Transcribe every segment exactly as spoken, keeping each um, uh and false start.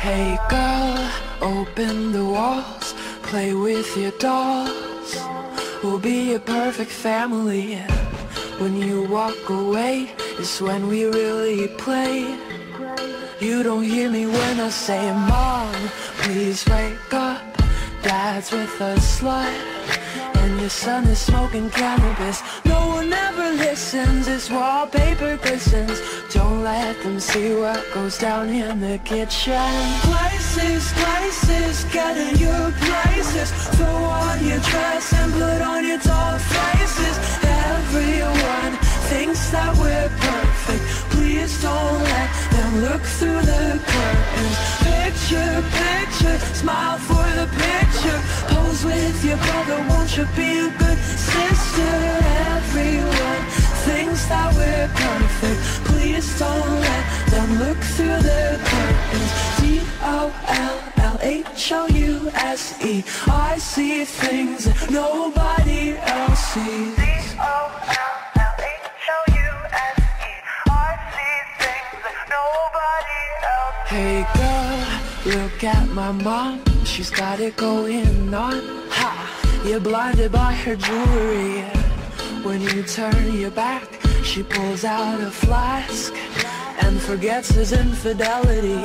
Hey girl, open the walls, play with your dolls. We'll be a perfect family. When you walk away is when we really play. You don't hear me when I say, Mom, please wake up. Dad's with a slut, and your son is smoking cannabis. No one ever listens, his wallpaper glistens. Don't let them see what goes down in the kitchen. Places, places, get in your places. Throw on your dress and put on your tall faces. Everyone thinks that we're perfect. Please don't let them look through the curtains. Picture, picture, smile for the picture. Pose with your brother, won't you be a good sister? Everyone thinks that we're perfect. Please don't let them look through the curtains. D O L L H O U S E. I see things that nobody else sees. D O L L H O U S E. I see things that nobody else sees. Hey girl, look at my mom. She's got it going on. Ha! You're blinded by her jewelry. When you turn your back, she pulls out a flask and forgets his infidelity.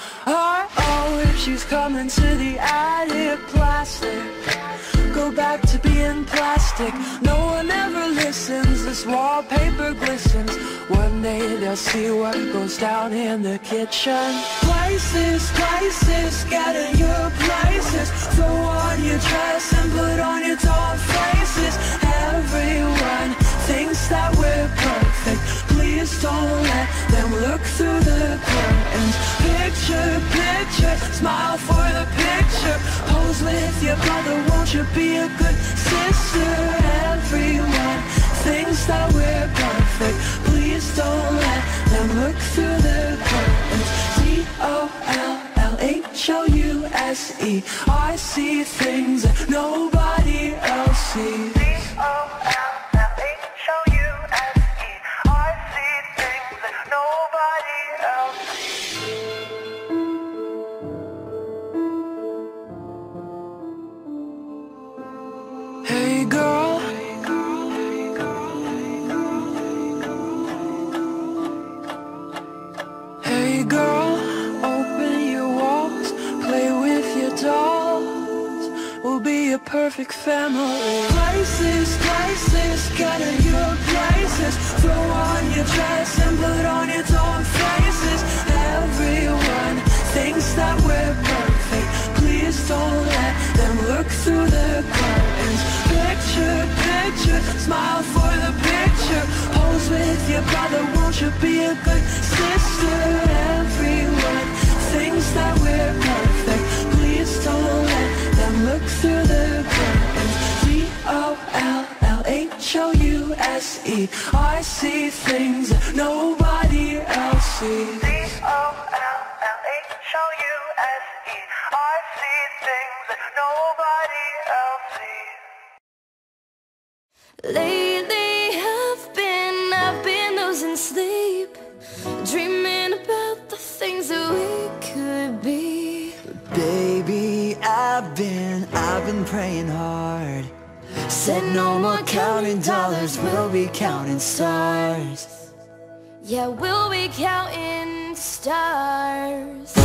Oh, oh, she's coming to the attic. Plastic, go back to being plastic. No one ever listens, this wallpaper glistens. One day they'll see what goes down in the kitchen. Places, places, get in your places. Throw on your dress and put on your tall faces. Everyone thinks that we're perfect. Please don't let them look through the curtains. Picture, picture, smile for the picture. Pose with your brother, won't you be a good sister? Everyone thinks that we're perfect. Please don't let them look through the curtains. D O L L H O U S E. I see things that nobody else sees. D O L L H O U S E. I see things that nobody else sees. Hey girl, hey girl, open your walls, play with your dolls. We'll be a perfect family. Places, places, get in your places. Throw on your dress and put on your tall faces. Everyone thinks that we're perfect. Please don't let them look through the curtains. Picture, picture, smile for the picture. Pose with your brother, won't you be a good sister? Everyone thinks that we're perfect. Please don't let them look through the curtains. D O L L H O U S E. I see things that nobody else sees. D O L L H O U S E. I see things that nobody else sees. Lately I've been, I've been losing sleep, dreaming about the things that we could be. Baby, I've been, I've been praying hard. Said no more counting dollars, we'll be counting stars. Yeah, we'll be counting stars.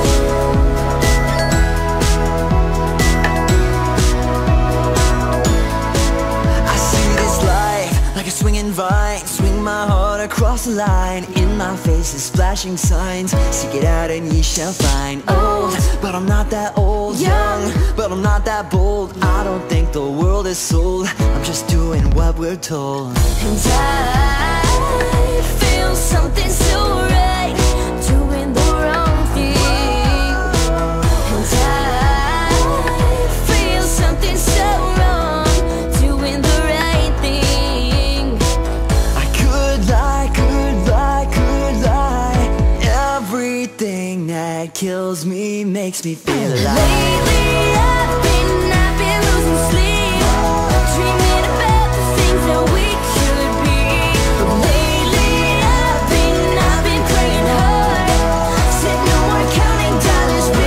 Like a swinging vine, swing my heart across the line. In my face is flashing signs, seek it out and ye shall find. Old, but I'm not that old. Young, but I'm not that bold. I don't think the world is sold, I'm just doing what we're told. And I feel something so right, doing the wrong thing. And I feel something so wrong, doing the right thing. Everything that kills me makes me feel alive. Lately I've been, I've been losing sleep, dreaming about the things that we could be. Lately I've been, I've been praying hard. Said no more counting dollars.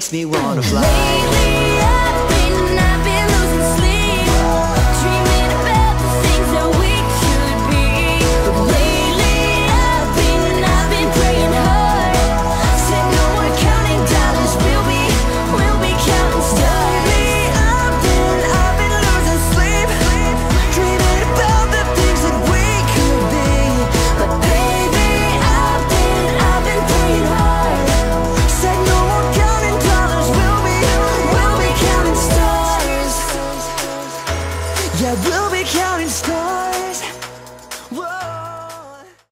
makes me wanna fly. Lately